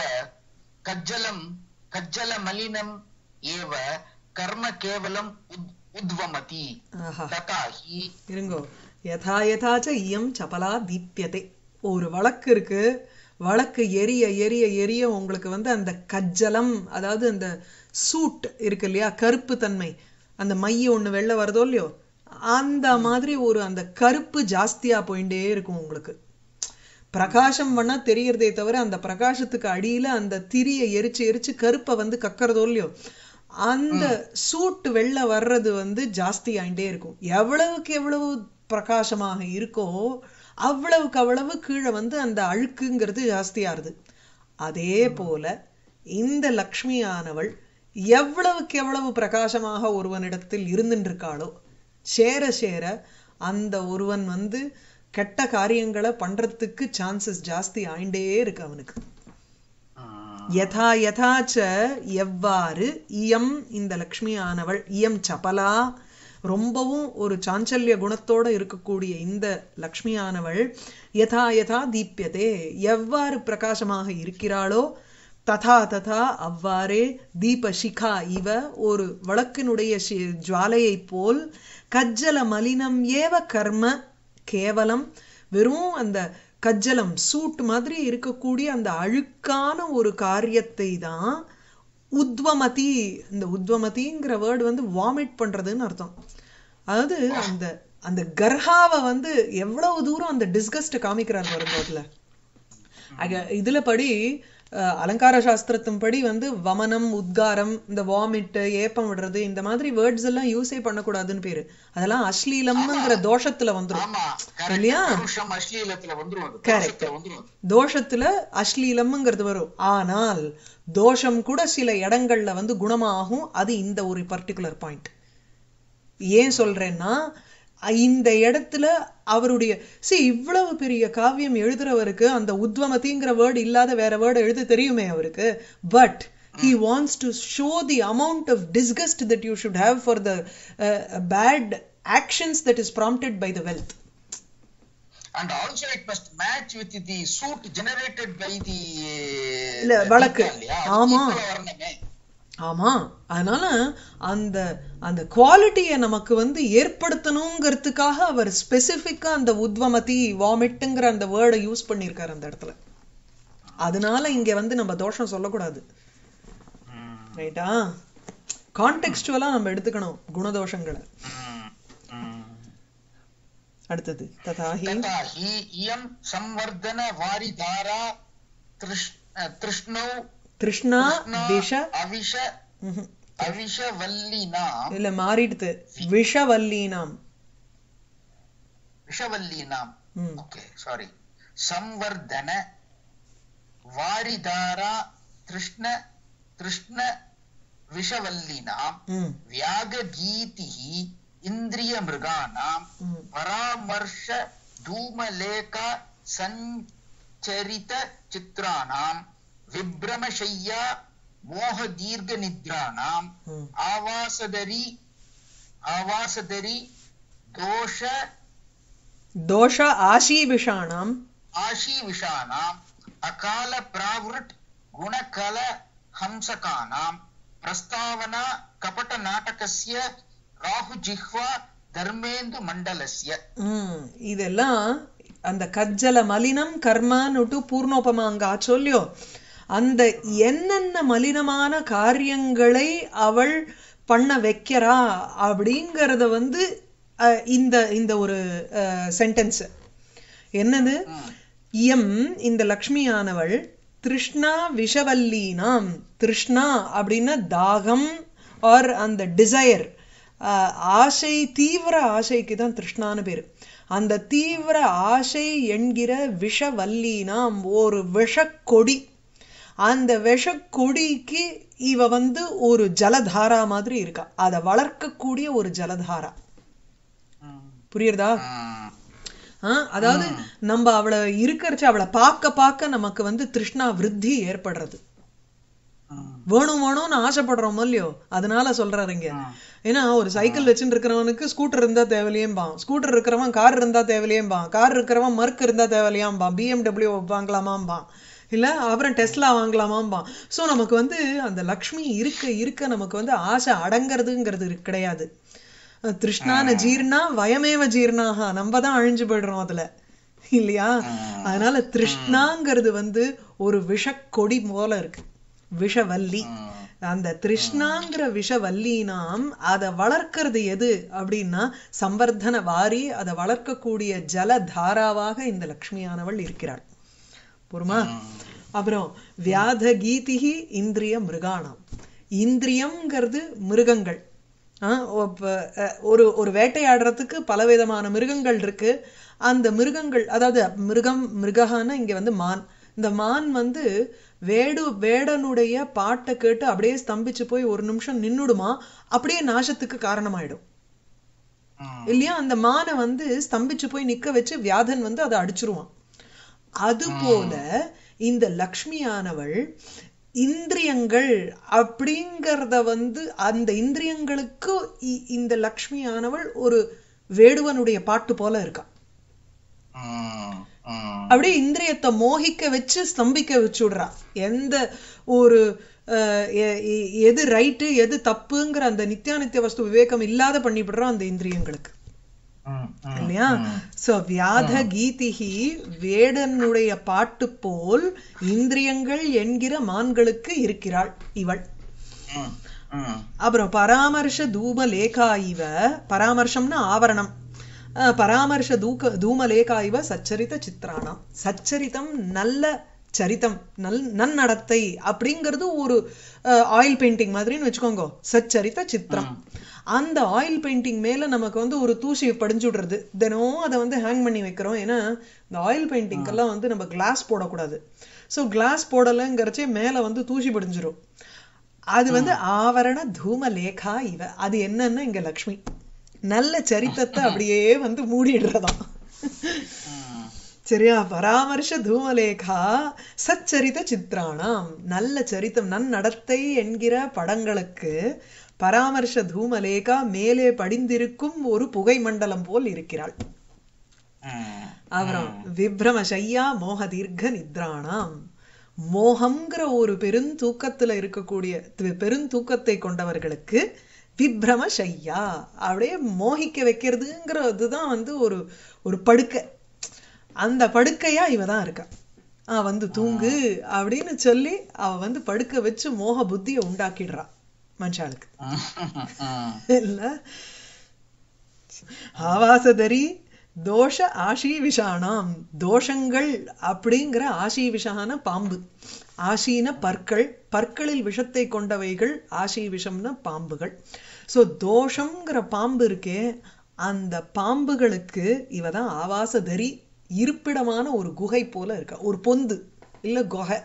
कज्जलमलिनम् एव कर्म केवलम् उद्वमति तथा हि இருங்கோ. யதா யதா ச இயம் சபலா தீப்யதே. ஒரு வழக்கு இருக்கு, வழக்கு எரிய எரிய எரிய உங்களுக்கு அந்த கஜ்ஜலம், அதாவது அந்த சூட் இருக்கு இல்லையா, கருப்பு தன்மை, அந்த மைய ஒண்ணு வெள்ள வருதோ இல்லையோ, அந்த மாதிரி ஒரு அந்த கருப்பு ஜாஸ்தியா போயிட்டே இருக்கும் உங்களுக்கு. பிரகாசம் பண்ணா தெரியறதே தவிர அந்த பிரகாசத்துக்கு அடியில அந்த திரிய எரிச்சு எரிச்சு கருப்பை கக்கறதோ இல்லையோ, அந்த சூட் வெள்ள வர்றது ஜாஸ்தி ஆயிட்டே இருக்கும். எவ்வளவுக்கு எவ்வளவு பிரகாசமாக இருக்கோ அவ்வளவுக்கு அவ்வளவு கீழே அந்த அழுக்குங்கிறது ஜாஸ்தியாருது. அதே போல இந்த லக்ஷ்மியானவள் எவ்வளவுக்கு எவ்வளவு பிரகாசமாக ஒருவனிடத்தில் இருந்துட்டு இருக்காளோ, சேர சேர அந்த ஒருவன் கெட்ட காரியங்களை பண்றதுக்கு சான்சஸ் ஜாஸ்தி ஆயிண்டே இருக்கு அவனுக்கு. யதா யதாச்ச எவ்வாறு, இயம் இந்த லக்ஷ்மியானவள், இயம் சபலா ரொம்பவும் ஒரு சாஞ்சல்ய குணத்தோட இருக்கக்கூடிய இந்த லக்ஷ்மியானவள், யதா யதா தீப்யதே எவ்வாறு பிரகாசமாக இருக்கிறாளோ, ததா ததா அவ்வாறே, தீபசிகா இவ ஒரு வழக்கினுடைய ஜுவாலையை போல், கஜ்ஜல மலினம் ஏவ கர்ம கேவலம் வெறும் அந்த கஜ்ஜலம் சூட் மாதிரி இருக்கக்கூடிய அந்த அழுக்கான ஒரு காரியத்தை தான் உத்வமதி. இந்த உத்வமதிங்கிற வேர்டு வாமிட் பண்றதுன்னு அர்த்தம். அதாவது அந்த அந்த கர்ஹாவை எவ்வளவு தூரம் அந்த டிஸ்கஸ்ட் காமிக்கிறார் வரும்போதுல. இதுல படி அலங்கார சாஸ்திரத்தின் படி வமனம் உத்காரம், இந்த வாமிட் ஏப்பம் விடுறது, இந்த மாதிரி வேர்ட்ஸ் எல்லாம் யூஸே பண்ணக்கூடாதுன்னு பேரு. அதெல்லாம் அஸ்லீலம்ங்கிற தோஷத்துல வந்துரும் இல்லையா? கரெக்ட், தோஷத்துல அஸ்லீலம்ங்கிறது வரும். ஆனால் தோஷம் கூட சில இடங்கள்ல குணமாகும். அது இந்த ஒரு பர்டிகுலர் பாயிண்ட். ஏன் சொல்றேன்னா, இந்த இடத்துல அவருடைய இவ்வளவு பெரிய காவியம் எழுதுறவருக்கு அந்த உத்வமதிங்கிற வேர்டு இல்லாத வேற வேர்டு எழுத தெரியுமே அவருக்கு. But he wants to show the amount of disgust that you should have for the bad actions that is prompted by the wealth. And also it must match with the suit generated by the வழக்கு. ஆமா ஆமா, அதனால அந்த அந்த குவாலிட்டியை நமக்கு ஏற்படுத்தணுங்கிறதுக்காக அவர் ஸ்பெசிபிக்கா அந்த உத்வமதி வாமிட்டுங்கிற அந்த வேர்டை யூஸ் பண்ணிருக்காரு அந்த இடத்துல. அதனால இங்க நம்ம தோஷம் சொல்லக்கூடாது. ரைட்டா? கான்டெக்ஸ்டுவலா நம்ம எடுத்துக்கணும் குணதோஷங்களை. அடுத்தது ததாஹி இயம் சம்வர்தன வாரிதாரா திருஷ்ணௌ கிருஷ்ணா விஷ அவிஷவல்லினாம் இல்ல மாறிடுது, விஷவல்லினாம் விஷவல்லினாம். Okay, sorry. சம்வர்தன வாரிதாரா திருஷ்ண விஷவல்லினாம் வியாககீதிஹி இந்திரிய மிருகானாம் பராமர்ஷ தூமலேகா சஞ்சரித சித்ரானாம் விப்ரமசய்யா மோக தீர்க்க நித்ரானாம் ஆவாசதரி தோஷ ஆஷீவிஷானாம் அகால பிராவிருட் குணகல ஹம்சகானாம் பிரஸ்தாவனா கபட நாடகஸ்ய ராகு ஜிஹ்வா தர்மேந்து மண்டலஸ்ய. இதெல்லாம் அந்த கஜ்ஜல மலினம் கர்மான்னு பூர்ணோபமா அங்க ஆச்சொல்லியோ, அந்த என்னென்ன மலினமான காரியங்களை அவள் பண்ண வைக்கிறா அப்படிங்கறத இந்த இந்த ஒரு சென்டென்ஸ் என்னது, இயம் இந்த லக்ஷ்மியானவள் திருஷ்ணா விஷவல்லீனாம். திருஷ்ணா அப்படின்னா தாகம் ஆர் அந்த டிசையர், ஆசை தீவிர ஆசைக்கு தான் திருஷ்ணான்னு பேரு. அந்த தீவிர ஆசை என்கிற விஷவல்லினாம் ஒரு விஷக்கொடி. அந்த விஷக்கொடிக்கு இவ வந்து ஒரு ஜலதாரா மாதிரி இருக்கா, அதை வளர்க்கக்கூடிய ஒரு ஜலதாரா. புரியுறதா? அதாவது நம்ம அவளை இருக்கிறச்சு அவளை பார்க்க பார்க்க நமக்கு வந்து திருஷ்ணா விருத்தி ஏற்படுறது. வேணும் வேணும்னு ஆசைப்படுறோம் இல்லையோ, அதனால சொல்றாருங்க. ஏன்னா ஒரு சைக்கிள் வச்சுட்டு இருக்கிறவனுக்கு ஸ்கூட்டர் இருந்தா தேவையில்லையேம்பான், ஸ்கூட்டர் இருக்கிறவன் கார் இருந்தா தேவையில்லையேம்பான், கார் இருக்கிறவன் மர்க் இருந்தா தேவையில்லையாம்பான், BMW வாங்கலாமாம்பான், இல்ல அப்புறம் டெஸ்லா வாங்கலாமாம்பான். ஸோ நமக்கு வந்து அந்த லக்ஷ்மி இருக்க இருக்க நமக்கு வந்து ஆசை அடங்கிறதுங்கிறது கிடையாது. திருஷ்ணான ஜீர்ணா வயமேவ ஜீர்ணாக, நம்ம தான் அழிஞ்சு போயிடுறோம் அதுல இல்லையா? அதனால திருஷ்ணாங்கிறது வந்து ஒரு விஷக்கொடி போல இருக்கு, விஷவல்லி. அந்த திருஷ்ணாங்கிற விஷவல்லினாம் அதை வளர்க்கிறது எது அப்படின்னா சம்வர்தன வாரி, அதை வளர்க்கக்கூடிய ஜலதாராவாக இந்த லக்ஷ்மியானவள் இருக்கிறாள். பொறுமா? அப்புறம் வியாத கீதிகி இந்திரிய மிருகாணம். இந்திரியம்ங்கிறது மிருகங்கள். ஒரு வேட்டையாடுறதுக்கு பலவிதமான மிருகங்கள் இருக்கு. அந்த மிருகங்கள், அதாவது மிருகம்னா இங்க வந்து மான். இந்த மான் வந்து வேடனுடைய பாட்டை கேட்டு அப்படியே ஸ்தம்பிச்சு போய் ஒரு நிமிஷம் நின்னுடுமா, அப்படியே நாசத்துக்கு காரணமாயிடும் இல்லையா? அந்த மானை வந்து ஸ்தம்பிச்சு போய் நிக்க வச்சு வியாதன் வந்து அதை அடிச்சிருவான். அது போல இந்த லக்ஷ்மியானவள் இந்திரியங்கள் அப்படிங்கறத வந்து அந்த இந்திரியங்களுக்கு இந்த லக்ஷ்மியானவள் ஒரு வேடுவனுடைய பாட்டு போல இருக்கா. அப்படியே இந்திரியத்தை மோகிக்க வச்சு ஸ்தம்பிக்க வச்சுடுறா. எந்த ஒரு எது ரைட்டு எது தப்புங்கிற அந்த நித்தியானித்திய வஸ்து விவேகம் இல்லாத பண்ணிவிடுறோம் அந்த இந்திரியங்களுக்கு இல்லையா? சோ வியாத கீதிகி வேடனுடைய பாட்டு போல் இந்திரியங்கள் என்கிற மான்களுக்கு இருக்கிறாள் இவள். அப்புறம் பராமர்ஷ தூம லேகா இவ, பராமர்ஷம்னா ஆவரணம், பராமர்ஷ தூமலேகா இவ சச்சரித சித்திராணம். சச்சரிதம் நல்ல சரித்தம், நன்னடத்தை அப்படிங்கிறது ஒரு ஆயில் பெயிண்டிங் மாதிரின்னு வச்சுக்கோங்க. சச்சரித்த சித்திரம். அந்த ஆயில் பெயிண்டிங் மேல நமக்கு வந்து ஒரு தூசி படிஞ்சுடுறது, தினம் அதை வந்து ஹேங் பண்ணி வைக்கிறோம். ஏன்னா இந்த ஆயில் பெயிண்டிங்கெல்லாம் வந்து நம்ம கிளாஸ் போடக்கூடாது. ஸோ கிளாஸ் போடலைங்கிறச்சே மேல வந்து தூசி படிஞ்சிடும். அது வந்து ஆவரண தூம லேகா இவ. அது என்னன்னா இங்க லக்ஷ்மி நல்ல சரித்தத்தை அப்படியே வந்து மூடிடுறதாம். சரியா? பராமர்ஷ தூமலேகா சச்சரித சித்திராணம். நல்ல சரித்தம் நன்னடத்தை என்கிற படங்களுக்கு பராமர்ஷ தூமலேகா மேலே படிந்திருக்கும் ஒரு புகை மண்டலம் போல் இருக்கிறாள். அப்புறம் விப்ரமசையா மோக தீர்க்க நித்ராணாம். மோகம்ங்கிற ஒரு பெருந்தூக்கத்துல இருக்கக்கூடிய பெருந்தூக்கத்தை கொண்டவர்களுக்கு விப்ரமசையா அப்படியே மோகிக்க வைக்கிறதுங்கிறதுதான் வந்து ஒரு படுக்கை. அந்த படுக்கையா இவதான் இருக்கா. வந்து தூங்கு அப்படின்னு சொல்லி அவ வந்து படுக்க வச்சு மோக புத்தியை உண்டாக்கிடுறா மனுஷாளுக்கு இல்ல? ஆவாசதரி தோஷ ஆஷி விஷானாம். தோஷங்கள் அப்படிங்கிற ஆஷி விஷான பாம்பு. ஆஷின பற்கள், பற்களில் விஷத்தை கொண்டவைகள். ஆஷி விஷம்னா பாம்புகள். சோ தோஷம்ங்கிற பாம்பு இருக்கே, அந்த பாம்புகளுக்கு இவதான் ஆவாசதரி, இருப்பிடமான ஒரு குகை போல இருக்க, ஒரு பொந்து இல்ல குகை.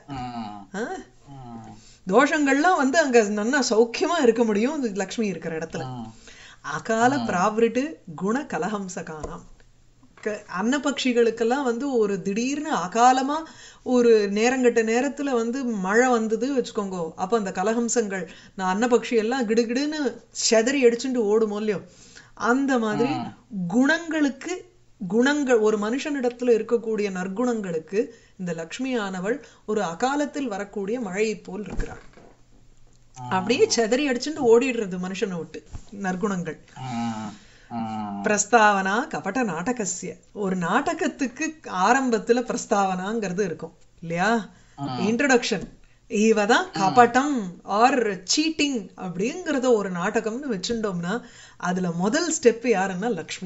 தோஷங்கள்லாம் வந்து அங்க நல்லா சௌக்கியமா இருக்க முடியும் லக்ஷ்மி இருக்கிற இடத்துல. அகால பிராவிருட்டு குண கலஹம்சகானாம். அன்னபக்ஷிகளுக்கெல்லாம் வந்து ஒரு திடீர்னு அகாலமா ஒரு நேரங்கட்ட நேரத்துல வந்து மழை வந்தது வச்சுக்கோங்க, அப்ப அந்த கலஹம்சங்கள் நான் அன்னபக்ஷி எல்லாம் கிடுகிடுன்னு செதறி அடிச்சுட்டு ஓடுமோ இல்லையோ, அந்த மாதிரி குணங்களுக்கு குணங்கள் ஒரு மனுஷனிடத்துல இருக்கக்கூடிய நற்குணங்களுக்கு இந்த லக்ஷ்மியானவள் ஒரு அகாலத்தில் வரக்கூடிய மழையை போல் இருக்கிறாள். அப்படியே செதறி அடிச்சுட்டு ஓடிடுறது மனுஷனை விட்டு நற்குணங்கள். பிரஸ்தாவனா கபட நாடகசிய. ஒரு நாடகத்துக்கு ஆரம்பத்துல பிரஸ்தாவனாங்கிறது இருக்கும் இல்லையா, இன்ட்ரோடக்ஷன். இவதான் கபட்டம் ஆர் சீட்டிங் அப்படிங்கறத ஒரு நாடகம்னு வச்சுட்டோம்னா அதுல முதல் ஸ்டெப் யாருன்னா லக்ஷ்மி.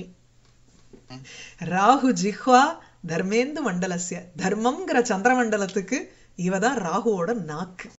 ராகு ஜிஹ்வா தர்மேந்து மண்டலசிய. தர்மம்ங்கிற சந்திரமண்டலத்துக்கு இவதான் ராகுவோட நாக்கு.